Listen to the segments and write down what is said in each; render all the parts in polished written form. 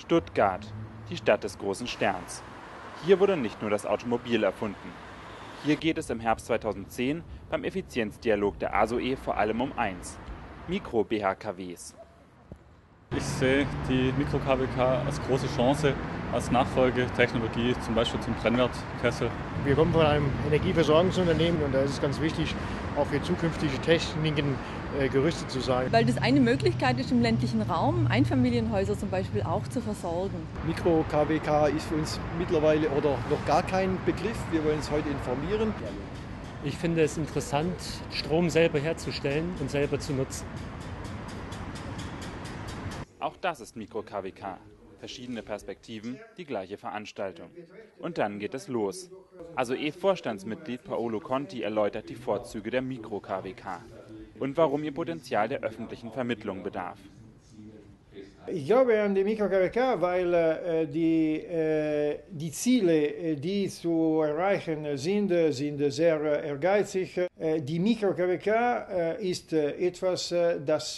Stuttgart, die Stadt des großen Sterns. Hier wurde nicht nur das Automobil erfunden. Hier geht es im Herbst 2010 beim Effizienzdialog der ASOE vor allem um eins: Mikro-BHKWs. Ich sehe die Mikro-KWK als große Chance, als Nachfolgetechnologie, zum Beispiel zum Brennwertkessel. Wir kommen von einem Energieversorgungsunternehmen und da ist es ganz wichtig, auch für zukünftige Techniken gerüstet zu sein. Weil das eine Möglichkeit ist, im ländlichen Raum Einfamilienhäuser zum Beispiel auch zu versorgen. Mikro-KWK ist für uns mittlerweile oder noch gar kein Begriff. Wir wollen uns heute informieren. Ich finde es interessant, Strom selber herzustellen und selber zu nutzen. Auch das ist Mikro-KWK. Verschiedene Perspektiven, die gleiche Veranstaltung. Und dann geht es los. ASOE-Vorstandsmitglied Paolo Conti erläutert die Vorzüge der Mikro-KWK und warum ihr Potenzial der öffentlichen Vermittlung bedarf. Ich glaube an die Mikro-KWK, weil die Ziele, die zu erreichen sind sehr ehrgeizig. Die Mikro-KWK ist etwas, das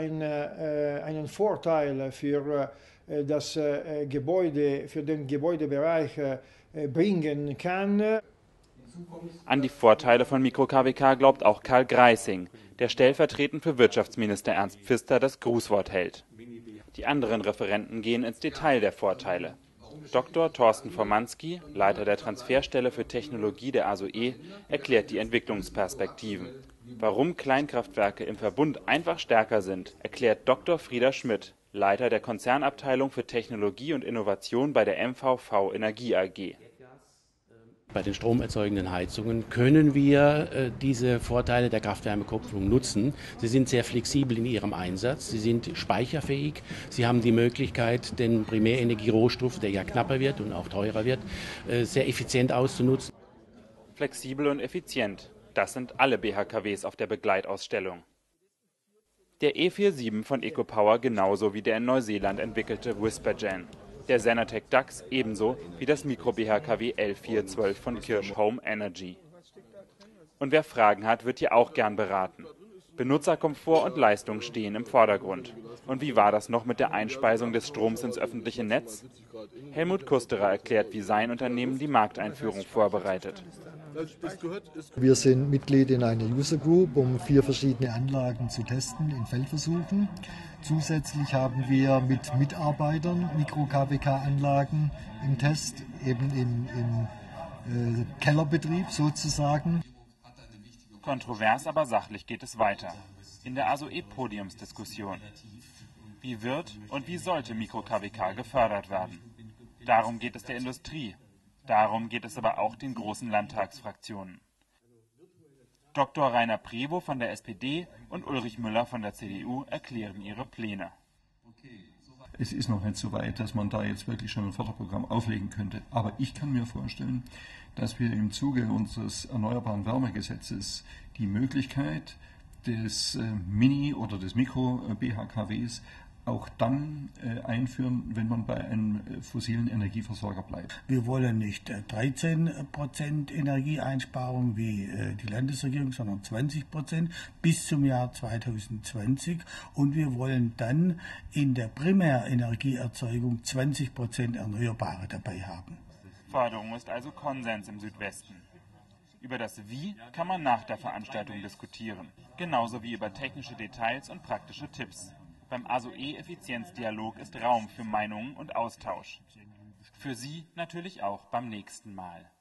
einen Vorteil für den Gebäudebereich bringen kann. An die Vorteile von Mikro-KWK glaubt auch Karl Greising, der stellvertretend für Wirtschaftsminister Ernst Pfister das Grußwort hält. Die anderen Referenten gehen ins Detail der Vorteile. Dr. Thorsten Formanski, Leiter der Transferstelle für Technologie der ASOE, erklärt die Entwicklungsperspektiven. Warum Kleinkraftwerke im Verbund einfach stärker sind, erklärt Dr. Frieder Schmidt, Leiter der Konzernabteilung für Technologie und Innovation bei der MVV Energie AG. Bei den stromerzeugenden Heizungen können wir diese Vorteile der Kraft-Wärme-Kopplung nutzen. Sie sind sehr flexibel in ihrem Einsatz, sie sind speicherfähig, sie haben die Möglichkeit, den Primärenergierohstoff, der ja knapper wird und auch teurer wird, sehr effizient auszunutzen. Flexibel und effizient, das sind alle BHKWs auf der Begleitausstellung. Der E47 von EcoPower genauso wie der in Neuseeland entwickelte Whispergen. Der Senatec DAX ebenso wie das Mikro-BHKW L412 von Kirsch Home Energy. Und wer Fragen hat, wird hier auch gern beraten. Benutzerkomfort und Leistung stehen im Vordergrund. Und wie war das noch mit der Einspeisung des Stroms ins öffentliche Netz? Helmut Kusterer erklärt, wie sein Unternehmen die Markteinführung vorbereitet. Wir sind Mitglied in einer User Group, um 4 verschiedene Anlagen zu testen in Feldversuchen. Zusätzlich haben wir mit Mitarbeitern Mikro-KWK-Anlagen im Test, eben im Kellerbetrieb sozusagen. Kontrovers, aber sachlich geht es weiter. In der ASOE-Podiumsdiskussion. Wie wird und wie sollte Mikro-KWK gefördert werden? Darum geht es der Industrie. Darum geht es aber auch den großen Landtagsfraktionen. Dr. Rainer Prevost von der SPD und Ulrich Müller von der CDU erklären ihre Pläne. Es ist noch nicht so weit, dass man da jetzt wirklich schon ein Förderprogramm auflegen könnte. Aber ich kann mir vorstellen, dass wir im Zuge unseres Erneuerbaren Wärmegesetzes die Möglichkeit des Mini- oder des Mikro-BHKWs auch dann einführen, wenn man bei einem fossilen Energieversorger bleibt. Wir wollen nicht 13% Energieeinsparung wie die Landesregierung, sondern 20% bis zum Jahr 2020. Und wir wollen dann in der Primärenergieerzeugung 20% Erneuerbare dabei haben. Forderung ist also Konsens im Südwesten. Über das Wie kann man nach der Veranstaltung diskutieren, genauso wie über technische Details und praktische Tipps. Beim ASOE-Effizienzdialog ist Raum für Meinungen und Austausch. Für Sie natürlich auch beim nächsten Mal.